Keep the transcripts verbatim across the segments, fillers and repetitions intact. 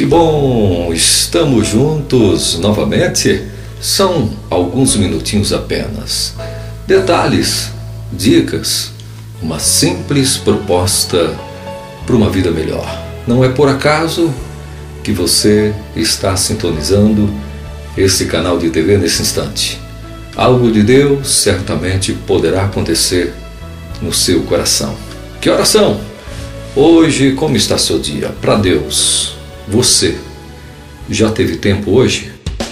Que bom, estamos juntos novamente. São alguns minutinhos apenas. Detalhes, dicas, uma simples proposta para uma vida melhor. Não é por acaso que você está sintonizando esse canal de T V nesse instante. Algo de Deus certamente poderá acontecer no seu coração. Que oração? Hoje, como está seu dia? Para Deus, você já teve tempo hoje?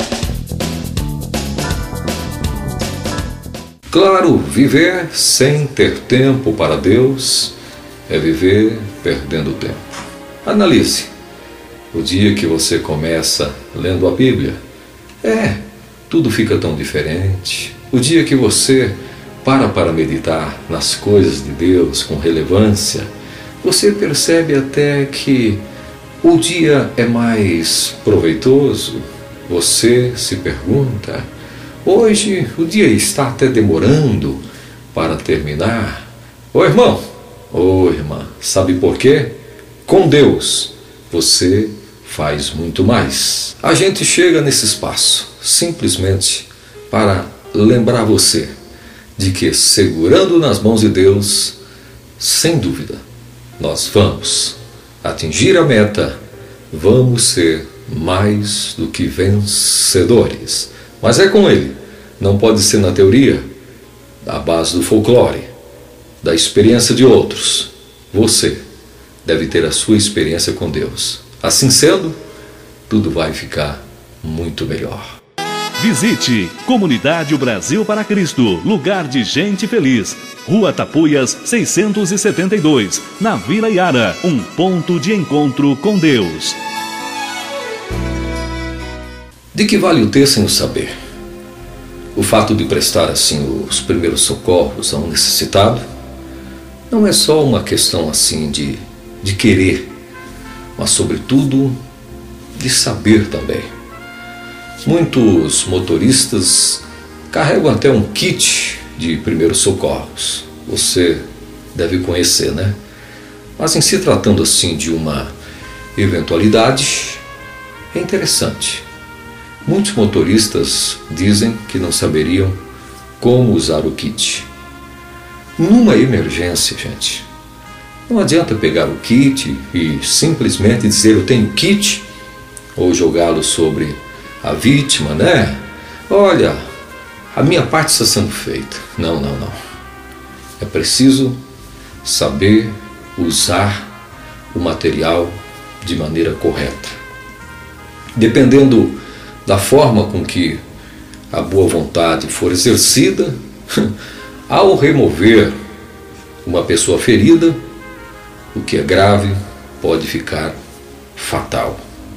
Claro, viver sem ter tempo para Deus é viver perdendo tempo. Analise. O dia que você começa lendo a Bíblia, é, tudo fica tão diferente. O dia que você para para meditar nas coisas de Deus com relevância, você percebe até que o dia é mais proveitoso. Você se pergunta, hoje o dia está até demorando para terminar. Ô irmão, ô irmã, sabe por quê? Com Deus você faz muito mais. A gente chega nesse espaço simplesmente para lembrar você de que, segurando nas mãos de Deus, sem dúvida, nós vamos atingir a meta, vamos ser mais do que vencedores. Mas é com Ele, não pode ser na teoria, à base do folclore, da experiência de outros. Você deve ter a sua experiência com Deus. Assim sendo, tudo vai ficar muito melhor. Visite Comunidade Brasil para Cristo, lugar de gente feliz. Rua Tapuias, seiscentos e setenta e dois, na Vila Iara, um ponto de encontro com Deus. De que vale o ter sem o saber? O fato de prestar assim os primeiros socorros a um necessitado não é só uma questão assim de, de querer, mas sobretudo de saber também. Muitos motoristas carregam até um kit de primeiros socorros. Você deve conhecer, né? Mas em se tratando assim de uma eventualidade, é interessante. Muitos motoristas dizem que não saberiam como usar o kit. Numa emergência, gente, não adianta pegar o kit e simplesmente dizer eu tenho kit ou jogá-lo sobre a vítima, né? Olha, a minha parte está sendo feita. Não, não, não. É preciso saber usar o material de maneira correta. Dependendo da forma com que a boa vontade for exercida, ao remover uma pessoa ferida, o que é grave pode ficar fatal.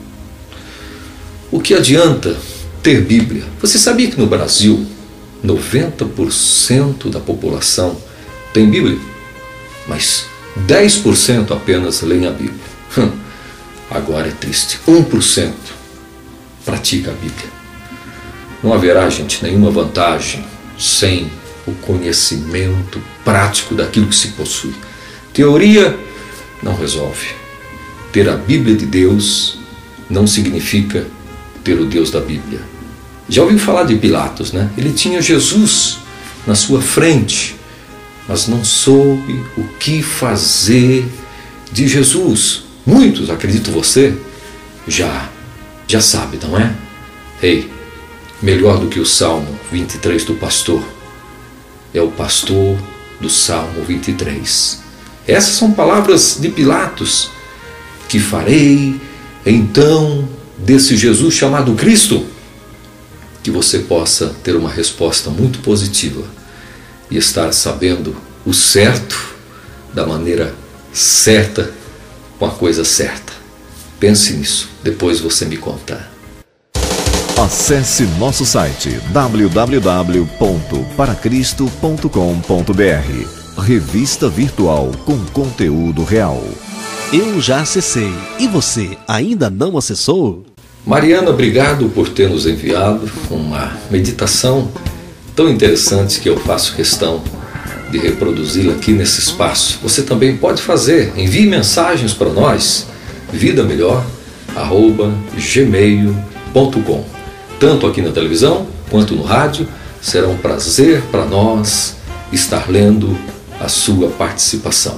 O que adianta ter Bíblia? Você sabia que no Brasil noventa por cento da população tem Bíblia? Mas dez por cento apenas leem a Bíblia. Hum, agora é triste. um por cento pratica a Bíblia. Não haverá, gente, nenhuma vantagem sem o conhecimento prático daquilo que se possui. Teoria não resolve. Ter a Bíblia de Deus não significa ter o Deus da Bíblia. Já ouviu falar de Pilatos, né? Ele tinha Jesus na sua frente, mas não soube o que fazer de Jesus. Muitos, acredito você, já, já sabe, não é? Ei, melhor do que o Salmo vinte e três do pastor, é o pastor do Salmo vinte e três. Essas são palavras de Pilatos. Que farei então desse Jesus chamado Cristo? Que você possa ter uma resposta muito positiva e estar sabendo o certo da maneira certa, com a coisa certa. Pense nisso, depois você me conta. Acesse nosso site w w w ponto para cristo ponto com ponto b r. Revista virtual com conteúdo real. Eu já acessei. E você, ainda não acessou? Mariana, obrigado por ter nos enviado uma meditação tão interessante que eu faço questão de reproduzi-la aqui nesse espaço. Você também pode fazer. Envie mensagens para nós. Vida Melhor, arroba gmail ponto com. Tanto aqui na televisão quanto no rádio, será um prazer para nós estar lendo a sua participação.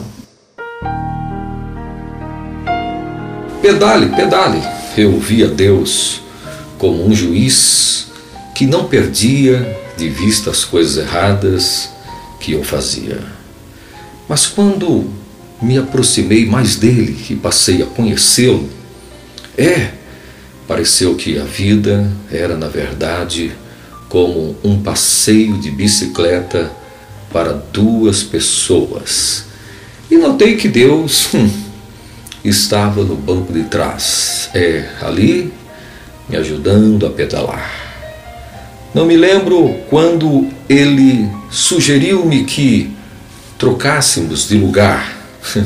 Pedale, pedale. Eu via Deus como um juiz que não perdia de vista as coisas erradas que eu fazia. Mas quando me aproximei mais dele e passei a conhecê-lo, é, pareceu que a vida era, na verdade, como um passeio de bicicleta para duas pessoas. E notei que Deus hum, estava no banco de trás, é, ali, me ajudando a pedalar. Não me lembro quando ele sugeriu-me que trocássemos de lugar.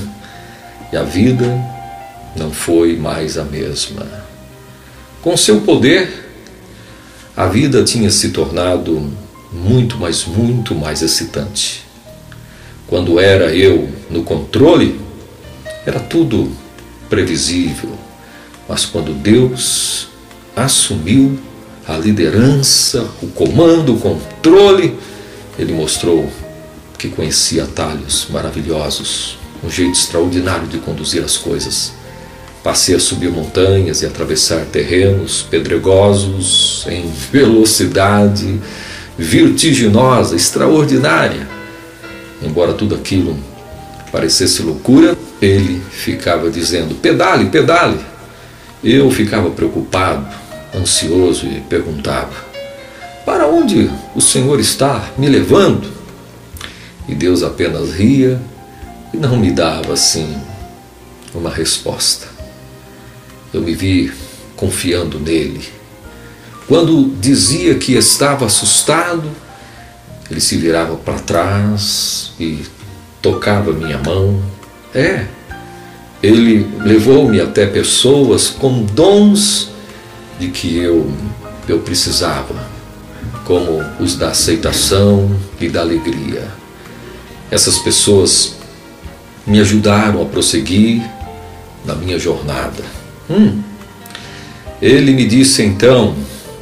E a vida não foi mais a mesma. Com seu poder, a vida tinha se tornado muito, mas muito mais excitante. Quando era eu no controle, era tudo previsível. Mas quando Deus assumiu a liderança, o comando, o controle, Ele mostrou que conhecia atalhos maravilhosos, um jeito extraordinário de conduzir as coisas. Passei a subir montanhas e atravessar terrenos pedregosos em velocidade vertiginosa, extraordinária. Embora tudo aquilo parecesse loucura, ele ficava dizendo: pedale, pedale. Eu ficava preocupado, ansioso e perguntava: para onde o Senhor está me levando? E Deus apenas ria e não me dava assim uma resposta. Eu me vi confiando nele. Quando dizia que estava assustado, ele se virava para trás e tocava minha mão. É, ele levou-me até pessoas com dons de que eu, eu precisava, como os da aceitação e da alegria. Essas pessoas me ajudaram a prosseguir na minha jornada. Hum. Ele me disse então,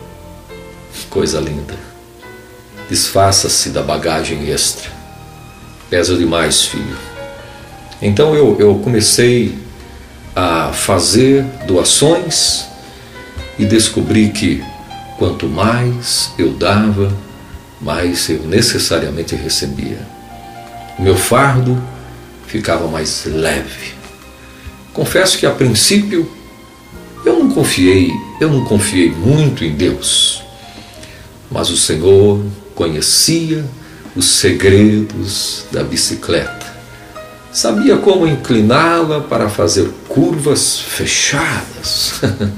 coisa linda: desfaça-se da bagagem extra, pesa demais, filho. Então eu, eu comecei a fazer doações e descobri que quanto mais eu dava, mais eu necessariamente recebia. O meu fardo ficava mais leve. Confesso que a princípio eu não confiei, eu não confiei muito em Deus, mas o Senhor conhecia os segredos da bicicleta. Sabia como incliná-la para fazer curvas fechadas,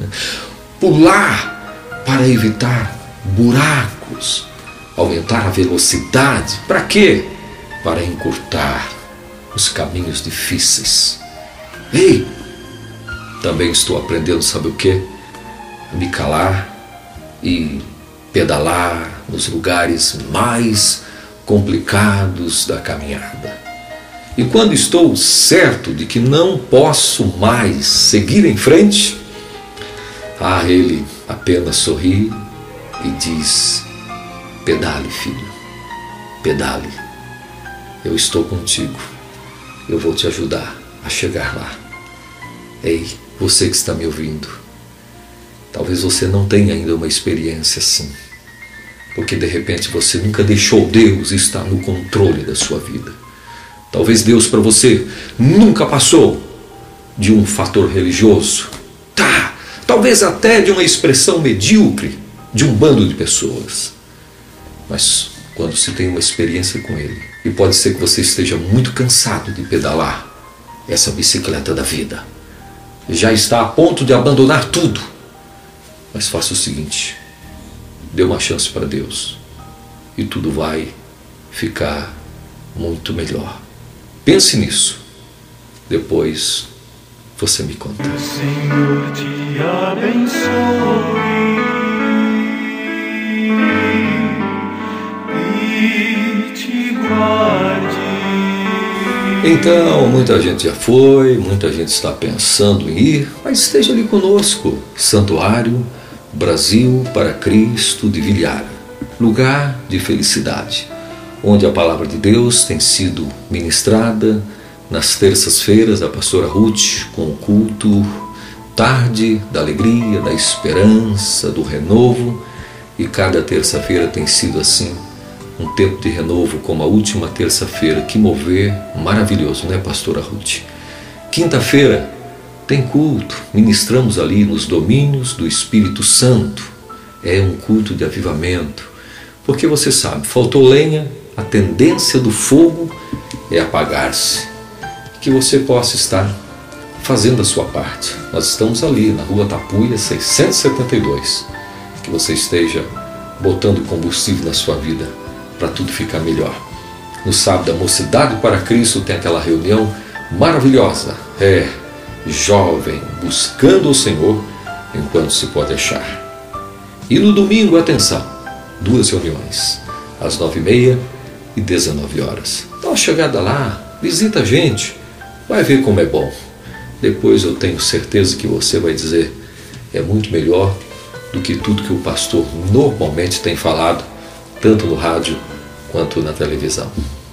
pular para evitar buracos, aumentar a velocidade. Para quê? Para encurtar os caminhos difíceis. Ei, também estou aprendendo, sabe o quê? A me calar e pedalar nos lugares mais complicados da caminhada. E quando estou certo de que não posso mais seguir em frente, ah, ele apenas sorri e diz: pedale, filho, pedale. Eu estou contigo. Eu vou te ajudar a chegar lá. Ei, você que está me ouvindo, talvez você não tenha ainda uma experiência assim, porque de repente você nunca deixou Deus estar no controle da sua vida. Talvez Deus para você nunca passou de um fator religioso, tá? Talvez até de uma expressão medíocre de um bando de pessoas. Mas quando se tem uma experiência com Ele, e pode ser que você esteja muito cansado de pedalar essa bicicleta da vida, já está a ponto de abandonar tudo, mas faça o seguinte: dê uma chance para Deus e tudo vai ficar muito melhor. Pense nisso, depois você me conta. O Senhor te abençoe e te guarde. Então, muita gente já foi, muita gente está pensando em ir, mas esteja ali conosco. Santuário Brasil para Cristo de Vilhara, lugar de felicidade, onde a palavra de Deus tem sido ministrada nas terças-feiras, a pastora Ruth, com o culto Tarde da Alegria, da Esperança, do Renovo, e cada terça-feira tem sido assim, um tempo de renovo, como a última terça-feira. Que mover maravilhoso, né, pastora Ruth? Quinta-feira tem culto, ministramos ali nos domínios do Espírito Santo. É um culto de avivamento, porque você sabe, faltou lenha, a tendência do fogo é apagar-se. Que você possa estar fazendo a sua parte. Nós estamos ali na Rua Tapuia seiscentos e setenta e dois. Que você esteja botando combustível na sua vida para tudo ficar melhor. No sábado da Mocidade para Cristo tem aquela reunião maravilhosa. É, jovem buscando o Senhor enquanto se pode achar. E no domingo, atenção, duas reuniões, às nove e meia e dezenove horas. Dá uma chegada lá, visita a gente, vai ver como é bom. Depois eu tenho certeza que você vai dizer, é muito melhor do que tudo que o pastor normalmente tem falado, tanto no rádio quanto na televisão.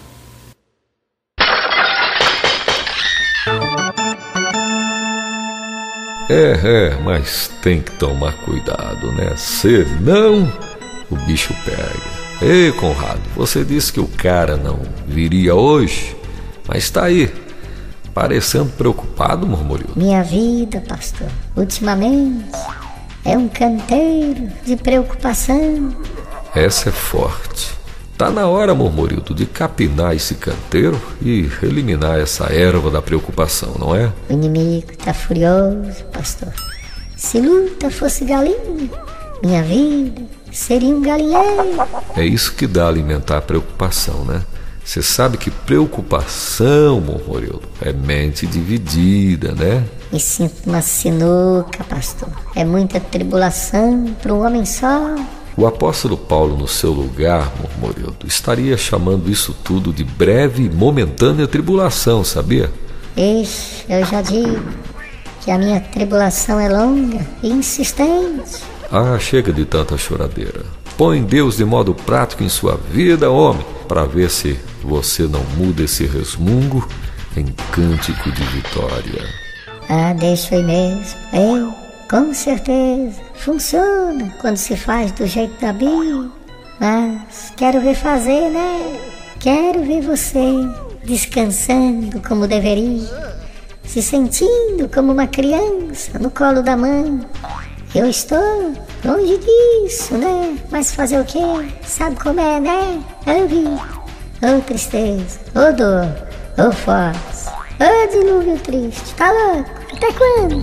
É, é, mas tem que tomar cuidado, né? Senão o bicho pega. Ei, Conrado, você disse que o cara não viria hoje, mas está aí, parecendo preocupado, murmurou. Minha vida, pastor, ultimamente é um canteiro de preocupação. Essa é forte. Tá na hora, Murmurildo, de capinar esse canteiro e eliminar essa erva da preocupação, não é? O inimigo tá furioso, pastor. Se luta fosse galinha, minha vida seria um galinheiro. É isso que dá a alimentar a preocupação, né? Você sabe que preocupação, Murmurildo, é mente dividida, né? Me sinto uma sinuca, pastor. É muita tribulação para um homem só. O apóstolo Paulo, no seu lugar, Murmurildo, estaria chamando isso tudo de breve e momentânea tribulação, sabia? Ixi, eu já digo que a minha tribulação é longa e insistente. Ah, chega de tanta choradeira. Põe Deus de modo prático em sua vida, homem, para ver se você não muda esse resmungo em cântico de vitória. Ah, deixa eu ir mesmo. Eu, com certeza, funciona quando se faz do jeito da Bíblia. Mas quero ver fazer, né? Quero ver você descansando como deveria, se sentindo como uma criança no colo da mãe. Eu estou longe disso, né? Mas fazer o quê? Sabe como é, né? Ô vida, ô tristeza, ô dor, ô força, ô dilúvio triste. Tá louco? Até quando?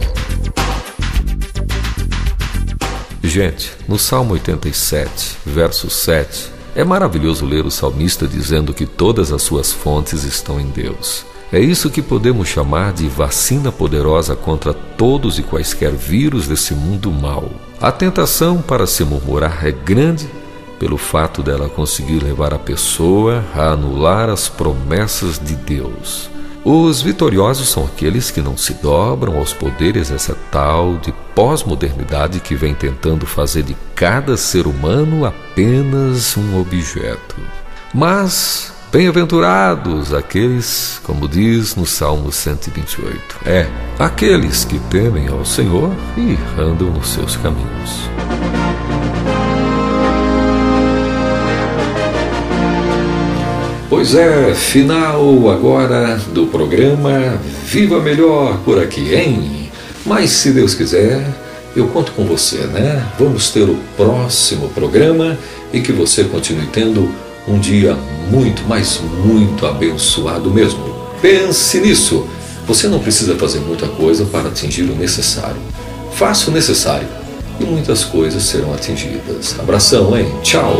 Gente, no Salmo oitenta e sete, verso sete, é maravilhoso ler o salmista dizendo que todas as suas fontes estão em Deus. É isso que podemos chamar de vacina poderosa contra todos e quaisquer vírus desse mundo mau. A tentação para se murmurar é grande pelo fato dela conseguir levar a pessoa a anular as promessas de Deus. Os vitoriosos são aqueles que não se dobram aos poderes dessa tal de pós-modernidade que vem tentando fazer de cada ser humano apenas um objeto. Mas bem-aventurados aqueles, como diz no Salmo cento e vinte e oito, é, aqueles que temem ao Senhor e andam nos seus caminhos. Pois é, final agora do programa Viva Melhor por aqui, hein? Mas se Deus quiser, eu conto com você, né? Vamos ter o próximo programa e que você continue tendo um dia muito, mas muito abençoado mesmo. Pense nisso. Você não precisa fazer muita coisa para atingir o necessário. Faça o necessário e muitas coisas serão atingidas. Abração, hein? Tchau!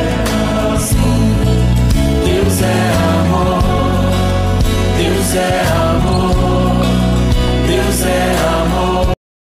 Deus é